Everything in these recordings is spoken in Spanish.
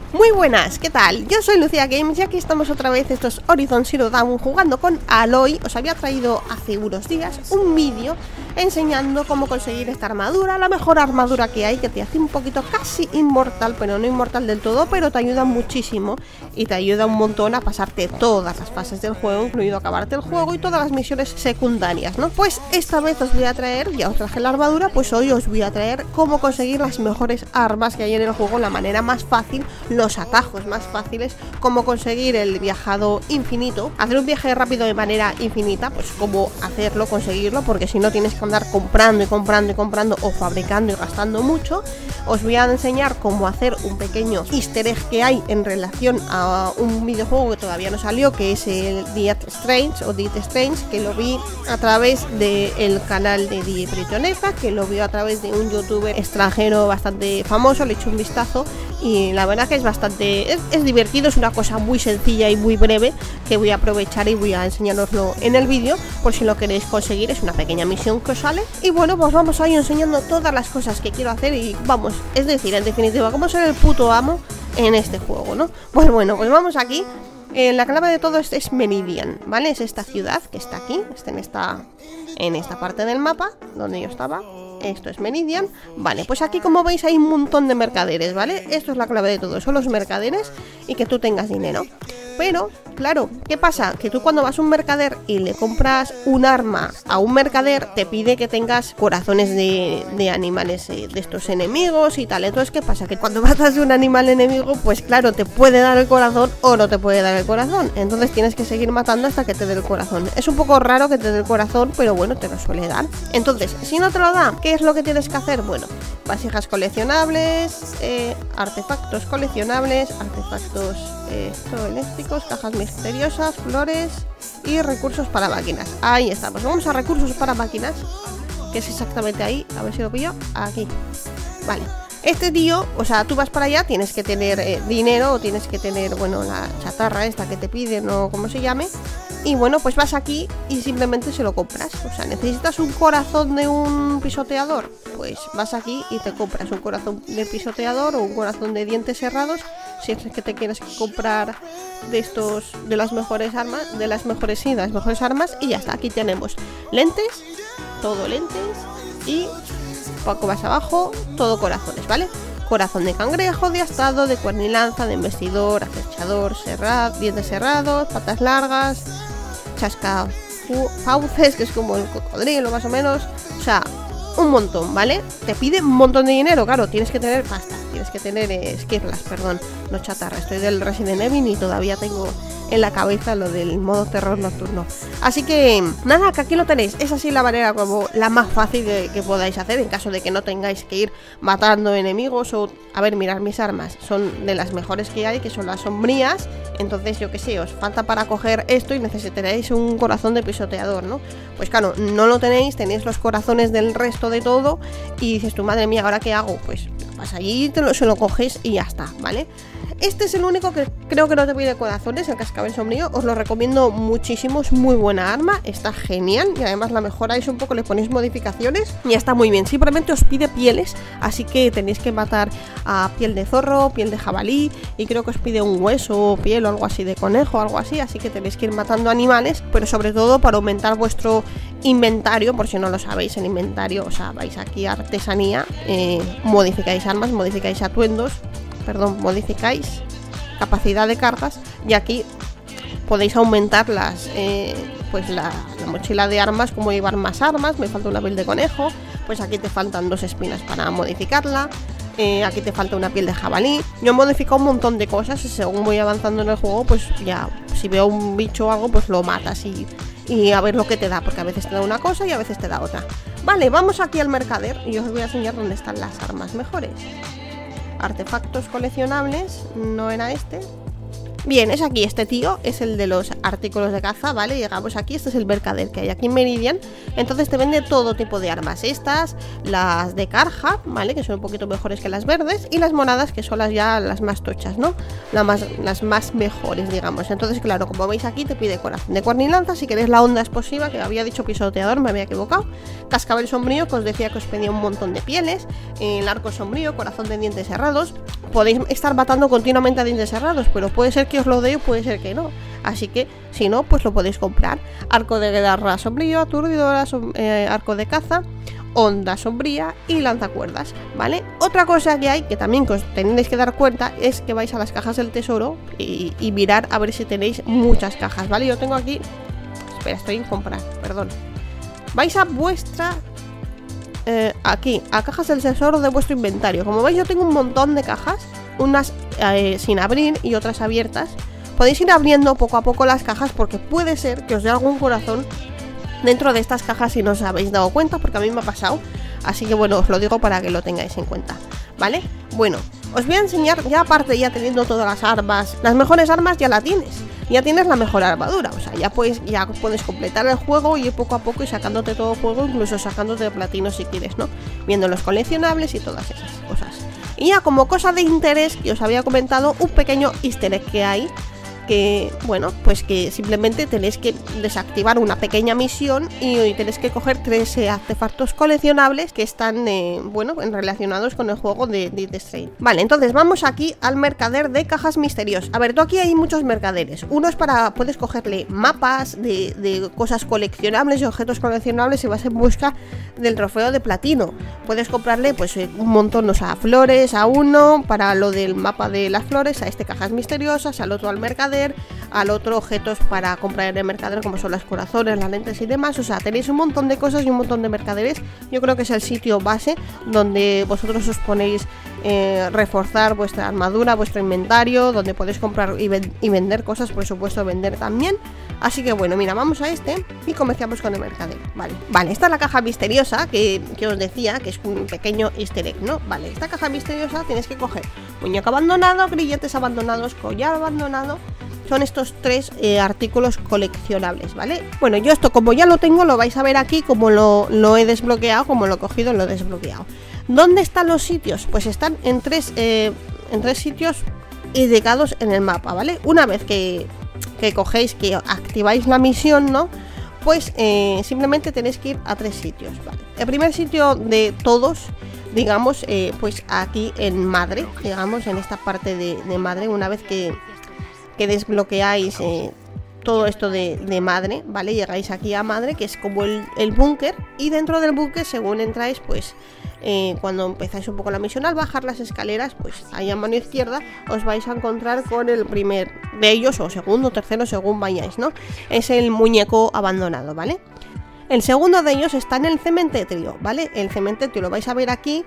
Muy buenas, ¿qué tal? Yo soy Lucía Games y aquí estamos otra vez, esto es Horizon Zero Dawn jugando con Aloy. Os había traído hace unos días un vídeo enseñando cómo conseguir esta armadura, la mejor armadura que hay, que te hace un poquito casi inmortal, pero no inmortal del todo, pero te ayuda muchísimo y te ayuda un montón a pasarte todas las fases del juego, incluido acabarte el juego y todas las misiones secundarias, ¿no? Pues esta vez os voy a traer, ya os traje la armadura, pues hoy os voy a traer cómo conseguir las mejores armas que hay en el juego, la manera más fácil, los atajos más fáciles, cómo conseguir el viajado infinito, hacer un viaje rápido de manera infinita, pues cómo hacerlo, conseguirlo, porque si no tienes que andar comprando y comprando y comprando o fabricando y gastando mucho. Os voy a enseñar cómo hacer un pequeño easter egg que hay en relación a un videojuego que todavía no salió, que es el Death Strange o Death Strange, que lo vi a través del canal de Die Britoneta, que lo vio a través de un youtuber extranjero bastante famoso. Le he hecho un vistazo y la verdad que es bastante, es divertido, es una cosa muy sencilla y muy breve que voy a aprovechar y voy a enseñároslo en el vídeo por si lo queréis conseguir. Es una pequeña misión que os sale y bueno, pues vamos a ir enseñando todas las cosas que quiero hacer y vamos, es decir, en definitiva, cómo ser el puto amo en este juego, ¿no? Pues bueno, pues vamos aquí. La clave de todo es Meridian, ¿vale? Es esta ciudad que está aquí, está en esta parte del mapa donde yo estaba. Esto es Meridian, vale, pues aquí como veis hay un montón de mercaderes, ¿vale? Esto es la clave de todo, son los mercaderes y que tú tengas dinero. Pero, claro, ¿qué pasa? Que tú cuando vas a un mercader y le compras un arma a un mercader, te pide que tengas corazones de animales de estos enemigos y tal. Entonces, ¿qué pasa? Que cuando matas a un animal enemigo, pues claro, te puede dar el corazón o no te puede dar el corazón. Entonces tienes que seguir matando hasta que te dé el corazón. Es un poco raro que te dé el corazón, pero bueno, te lo suele dar. Entonces, si no te lo da, ¿qué es lo que tienes que hacer? Bueno, vasijas coleccionables, artefactos coleccionables, artefactos eléctricos, cajas misteriosas, flores y recursos para máquinas. Ahí estamos, vamos a recursos para máquinas, que es exactamente ahí, a ver si lo pillo, aquí, vale. Este tío, o sea, tú vas para allá, tienes que tener dinero o tienes que tener, bueno, la chatarra esta que te piden o como se llame. Y bueno, pues vas aquí y simplemente se lo compras. O sea, necesitas un corazón de un pisoteador, pues vas aquí y te compras un corazón de pisoteador o un corazón de dientes cerrados. Si es que te quieres comprar de estos, de las mejores armas, de las mejores armas. Y ya está, aquí tenemos lentes, todo lentes y poco más abajo, todo corazones, ¿vale? Corazón de cangrejo, de astado, de cuernilanza, de investidor, acechador, dientes cerrados, patas largas, fauces, que es como el cocodrilo más o menos. O sea, un montón, ¿vale? Te pide un montón de dinero, claro, tienes que tener pasta, tienes que tener esquirlas, perdón, no chatarra. Estoy del Resident Evil y todavía tengo en la cabeza lo del modo terror nocturno. Así que nada, que aquí lo tenéis. Es así la manera como la más fácil que podáis hacer en caso de que no tengáis que ir matando enemigos o... A ver, mirad mis armas, son de las mejores que hay, que son las sombrías. Entonces yo que sé, os falta para coger esto y necesitaréis un corazón de pisoteador, ¿no? Pues claro, no lo tenéis, tenéis los corazones del resto de todo y dices tú, madre mía, ¿ahora qué hago? Pues vas allí, se lo coges y ya está, ¿vale? Este es el único que creo que no te pide corazones, el cascabel sombrío. Os lo recomiendo muchísimo, es muy buena arma, está genial y además la mejoráis un poco, le ponéis modificaciones y está muy bien. Simplemente os pide pieles, así que tenéis que matar a piel de zorro, piel de jabalí y creo que os pide un hueso, piel o algo así de conejo, algo así. Así que tenéis que ir matando animales, pero sobre todo para aumentar vuestro inventario, por si no lo sabéis, el inventario, o sea, vais aquí a artesanía, modificáis armas, modificáis atuendos, perdón, modificáis capacidad de cartas y aquí podéis aumentar pues la mochila de armas, como llevar más armas. Me falta una piel de conejo, pues aquí te faltan 2 espinas para modificarla. Aquí te falta una piel de jabalí. Yo he modificado un montón de cosas y según voy avanzando en el juego, pues ya si veo un bicho o algo, pues lo matas y a ver lo que te da, porque a veces te da una cosa y a veces te da otra. Vale, vamos aquí al mercader y os voy a enseñar dónde están las armas mejores. Artefactos coleccionables, no era este. Bien, es aquí este tío, es el de los artículos de caza, ¿vale? Llegamos aquí, este es el mercader que hay aquí en Meridian. Entonces te vende todo tipo de armas. Estas, las de Carja, ¿vale? Que son un poquito mejores que las verdes. Y las monadas, que son las más tochas, ¿no? Las más mejores, digamos. Entonces, claro, como veis aquí te pide corazón de cuernilanza. Si queréis la onda explosiva, que había dicho pisoteador, me había equivocado. Cascabel sombrío, que os decía que os pedía un montón de pieles. El arco sombrío, corazón de dientes cerrados. Podéis estar matando continuamente a dientes cerrados, pero puede ser que os lo dé o puede ser que no. Así que, si no, pues lo podéis comprar. Arco de guerra sombrío, aturdidora, arco de caza, onda sombría y lanzacuerdas, ¿vale? Otra cosa que hay, que también que os tenéis que dar cuenta, es que vais a las cajas del tesoro y mirar a ver si tenéis muchas cajas, ¿vale? Yo tengo aquí... Espera, estoy en comprar, perdón. Vais a vuestra... aquí, a cajas del tesoro de vuestro inventario. Como veis, yo tengo un montón de cajas, unas sin abrir y otras abiertas. Podéis ir abriendo poco a poco las cajas porque puede ser que os dé algún corazón dentro de estas cajas si no os habéis dado cuenta, porque a mí me ha pasado. Así que bueno, os lo digo para que lo tengáis en cuenta, ¿vale? Bueno, os voy a enseñar, ya aparte, ya teniendo todas las armas, las mejores armas ya la tienes. Ya tienes la mejor armadura, o sea, ya puedes completar el juego y ir poco a poco y sacándote todo el juego, incluso sacándote de platino si quieres, ¿no? Viendo los coleccionables y todas esas cosas. Y ya como cosa de interés que os había comentado, un pequeño easter egg que hay, que, bueno, pues que simplemente tenéis que desactivar una pequeña misión y tenéis que coger 3 artefactos coleccionables que están, bueno, relacionados con el juego de Dead Stranding. Vale, entonces vamos aquí al mercader de cajas misteriosas. A ver, tú aquí hay muchos mercaderes. Uno es puedes cogerle mapas de cosas coleccionables y objetos coleccionables si vas en busca del trofeo de platino. Puedes comprarle, pues, un montón, o sea, flores a uno, para lo del mapa de las flores, a este cajas misteriosas, al otro al mercader, al otro objetos para comprar en el mercader como son las corazones, las lentes y demás. O sea, tenéis un montón de cosas y un montón de mercaderes. Yo creo que es el sitio base donde vosotros os ponéis reforzar vuestra armadura, vuestro inventario, donde podéis comprar y vender cosas, por supuesto vender también. Así que bueno, mira, vamos a este y comenzamos con el mercader. Vale, esta es la caja misteriosa que os decía, que es un pequeño easter egg, ¿no? Vale, esta caja misteriosa tienes que coger muñeco abandonado, grilletes abandonados, collar abandonado. Son estos 3 artículos coleccionables, ¿vale? Bueno, yo esto como ya lo tengo, lo vais a ver aquí, como lo he desbloqueado, como lo he cogido, lo he desbloqueado. ¿Dónde están los sitios? Pues están en 3 sitios indicados en el mapa, ¿vale? Una vez que cogéis, que activáis la misión, ¿no? Pues simplemente tenéis que ir a 3 sitios, ¿vale? El primer sitio de todos, digamos, pues aquí en Madre, digamos, en esta parte de Madre, una vez que desbloqueáis todo esto de Madre, ¿vale? Llegáis aquí a Madre, que es como el búnker, y dentro del búnker, según entráis, pues cuando empezáis un poco la misión, al bajar las escaleras, pues ahí a mano izquierda os vais a encontrar con el primer de ellos, o segundo, tercero, según vayáis, ¿no? Es el muñeco abandonado, ¿vale? El segundo de ellos está en el cementerio, ¿vale? El cementerio lo vais a ver aquí.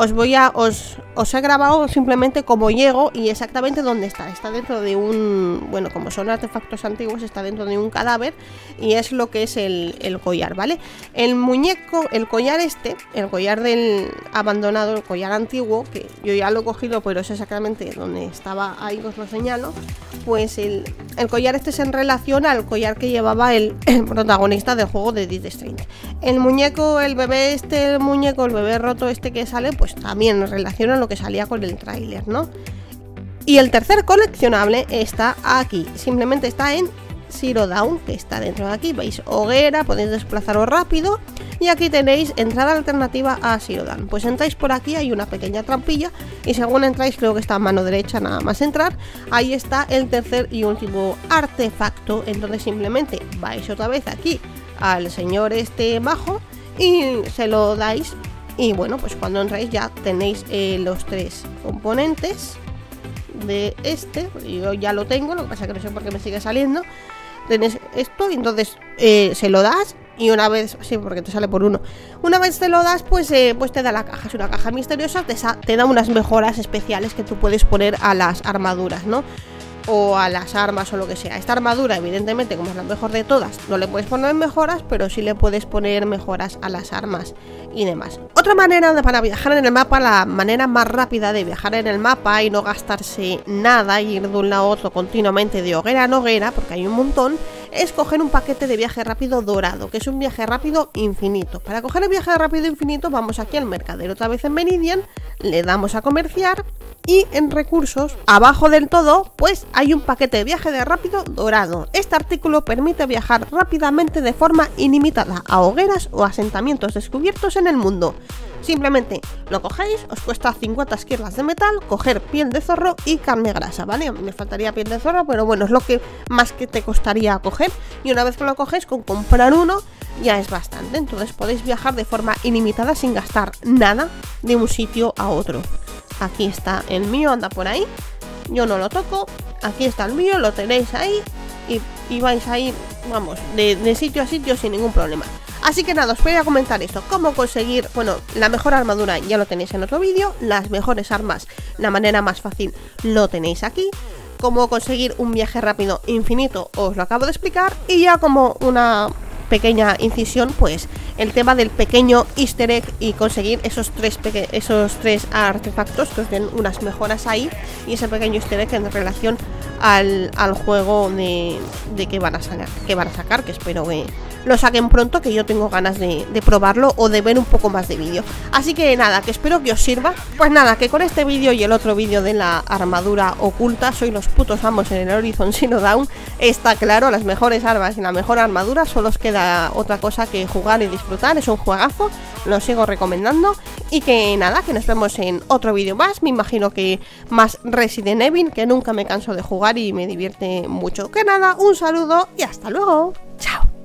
Os he grabado simplemente cómo llego y exactamente dónde está. Está dentro de un... Bueno, como son artefactos antiguos, está dentro de un cadáver y es lo que es el collar, ¿vale? El muñeco, el collar el collar del abandonado, el collar antiguo, que yo ya lo he cogido, pero es exactamente donde estaba, ahí os lo señalo. Pues el collar este es en relación al collar que llevaba el protagonista del juego de Dead Stranding. El muñeco, el bebé el bebé roto que sale, pues también en relación a lo que salía con el tráiler, ¿no? Y el tercer coleccionable está aquí, simplemente está en Zero Dawn, que está dentro de aquí. Veis hoguera, podéis desplazaros rápido y aquí tenéis entrada alternativa a Zero Dawn. Pues entráis por aquí, hay una pequeña trampilla y según entráis, creo que está a mano derecha nada más entrar, ahí está el tercer y último artefacto. Entonces simplemente vais otra vez aquí al señor majo y se lo dais y bueno, pues cuando entráis ya tenéis los 3 componentes de yo ya lo tengo, lo que pasa que no sé por qué me sigue saliendo. Tenéis esto y entonces se lo das y una vez, sí, porque te sale por uno, una vez te lo das, pues te da la caja. Es una caja misteriosa, te da unas mejoras especiales que tú puedes poner a las armaduras, ¿no? o a las armas o lo que sea. Esta armadura, evidentemente, como es la mejor de todas, no le puedes poner mejoras, pero sí le puedes poner mejoras a las armas y demás. Otra manera para viajar en el mapa, la manera más rápida de viajar en el mapa y no gastarse nada y ir de un lado a otro continuamente de hoguera en hoguera, porque hay un montón, es coger un paquete de viaje rápido dorado, que es un viaje rápido infinito. Para coger el viaje rápido infinito vamos aquí al mercader, otra vez en Meridian, le damos a comerciar y en recursos, abajo del todo, pues hay un paquete de viaje de rápido dorado. Este artículo permite viajar rápidamente de forma ilimitada a hogueras o asentamientos descubiertos en el mundo. Simplemente lo cogéis, os cuesta 50 esquirlas de metal, coger piel de zorro y carne grasa, ¿vale? Me faltaría piel de zorro, pero bueno, es lo que más que te costaría coger. Y una vez que lo coges, con comprar uno ya es bastante. Entonces podéis viajar de forma ilimitada sin gastar nada de un sitio a otro. Aquí está el mío, anda por ahí. Yo no lo toco. Aquí está el mío, lo tenéis ahí. Y vais a ir, vamos, de sitio a sitio sin ningún problema. Así que nada, os voy a comentar esto, cómo conseguir, bueno, la mejor armadura ya lo tenéis en otro vídeo, las mejores armas, la manera más fácil lo tenéis aquí, cómo conseguir un viaje rápido infinito os lo acabo de explicar, y ya como una pequeña incisión, pues el tema del pequeño easter egg y conseguir esos tres artefactos que os den unas mejoras ahí, y ese pequeño easter egg en relación al juego de que van a sacar, que espero que lo saquen pronto, que yo tengo ganas de probarlo o de ver un poco más de vídeo. Así que nada, que espero que os sirva. Pues nada, que con este vídeo y el otro vídeo de la armadura oculta soy los putos amos en el Horizon Zero Dawn. Está claro, las mejores armas y la mejor armadura, solo os queda otra cosa que jugar y disfrutar. Es un juegazo, lo sigo recomendando. Y que nada, que nos vemos en otro vídeo más. Me imagino que más Resident Evil, que nunca me canso de jugar y me divierte mucho. Que nada, un saludo y hasta luego.